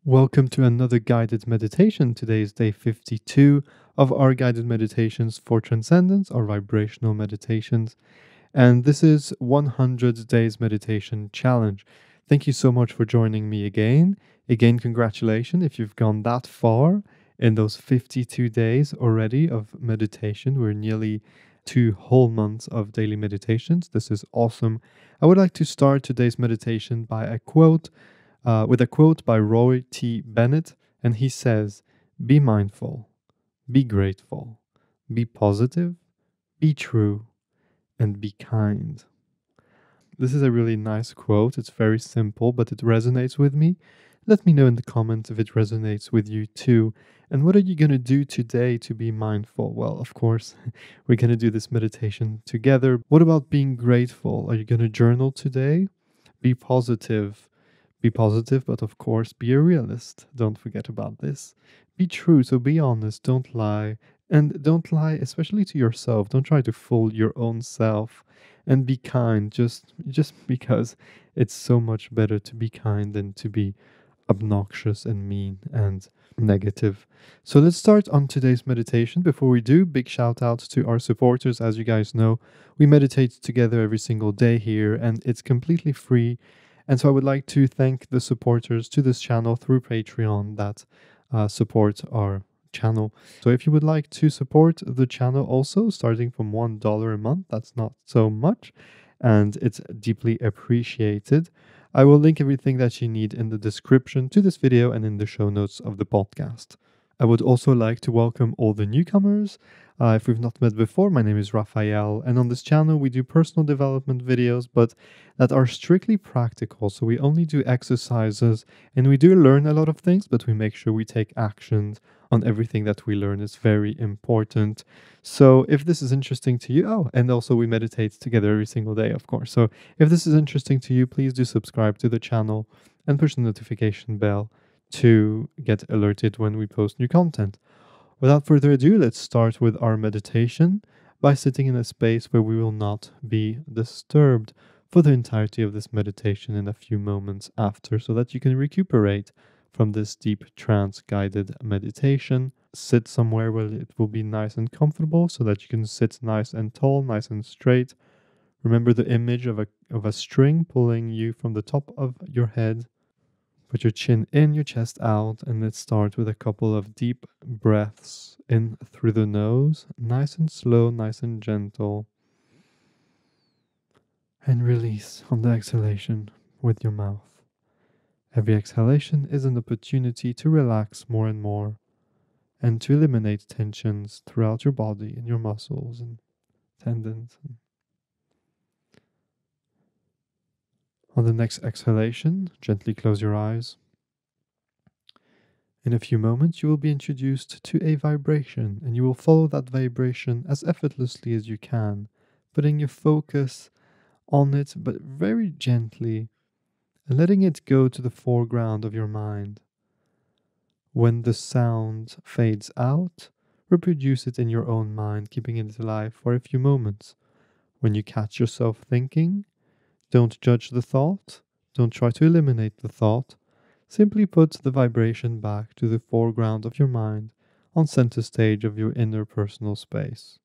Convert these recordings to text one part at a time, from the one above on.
Welcome to another guided meditation. Today is day 52 of our guided meditations for Transcendence or vibrational meditations. And this is 100 days meditation challenge. Thank you so much for joining me again. Again, congratulations if you've gone that far in those 52 days already of meditation. We're nearly 2 whole months of daily meditations. This is awesome. I would like to start today's meditation by a quote with a quote by Roy T. Bennett, and he says, "Be mindful, be grateful, be positive, be true, and be kind." This is a really nice quote. It's very simple, but it resonates with me. Let me know in the comments if it resonates with you too. And what are you going to do today to be mindful? Well, of course, we're going to do this meditation together. What about being grateful? Are you going to journal today? Be positive. Be positive, but of course, be a realist. Don't forget about this. Be true, so be honest, don't lie. And don't lie, especially to yourself. Don't try to fool your own self. And be kind, just because it's so much better to be kind than to be obnoxious and mean and negative. So let's start on today's meditation. Before we do, big shout out to our supporters. As you guys know, we meditate together every single day here, and it's completely free. And so I would like to thank the supporters to this channel through Patreon that support our channel. So if you would like to support the channel also, starting from $1 a month, that's not so much, and it's deeply appreciated. I will link everything that you need in the description to this video and in the show notes of the podcast. I would also like to welcome all the newcomers. If we've not met before, my name is Raphael, and on this channel we do personal development videos, but that are strictly practical. So we only do exercises, and we do learn a lot of things, but we make sure we take actions on everything that we learn. Is very important. So if this is interesting to you, and also we meditate together every single day, of course. So if this is interesting to you, please do subscribe to the channel and push the notification bell to get alerted when we post new content. Without further ado, let's start with our meditation by sitting in a space where we will not be disturbed for the entirety of this meditation in a few moments after, so that you can recuperate from this deep trance guided meditation. Sit somewhere where it will be nice and comfortable so that you can sit nice and tall, nice and straight. Remember the image of a string pulling you from the top of your head. Put your chin in, your chest out, and let's start with a couple of deep breaths in through the nose, nice and slow, nice and gentle. And release on the exhalation with your mouth. Every exhalation is an opportunity to relax more and more and to eliminate tensions throughout your body and your muscles and tendons. On the next exhalation, gently close your eyes. In a few moments, you will be introduced to a vibration, and you will follow that vibration as effortlessly as you can, putting your focus on it, but very gently, and letting it go to the foreground of your mind. When the sound fades out, reproduce it in your own mind, keeping it alive for a few moments. When you catch yourself thinking, don't judge the thought, don't try to eliminate the thought. Simply put the vibration back to the foreground of your mind, on center stage of your inner personal space.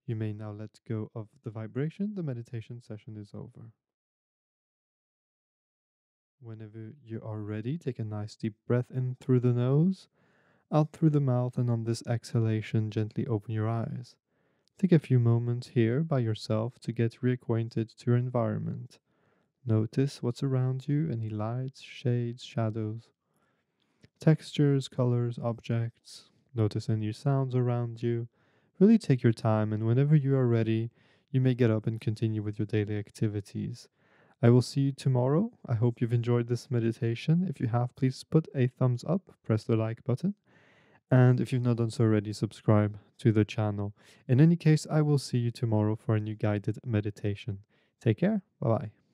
You may now let go of the vibration. The meditation session is over. Whenever you are ready, take a nice deep breath in through the nose, out through the mouth, and on this exhalation, gently open your eyes. Take a few moments here by yourself to get reacquainted to your environment. Notice what's around you, any lights, shades, shadows, textures, colors, objects. Notice any sounds around you. Really take your time, and whenever you are ready, you may get up and continue with your daily activities. I will see you tomorrow. I hope you've enjoyed this meditation. If you have, please put a thumbs up, press the like button, and if you've not done so already, subscribe to the channel. In any case, I will see you tomorrow for a new guided meditation. Take care. Bye bye.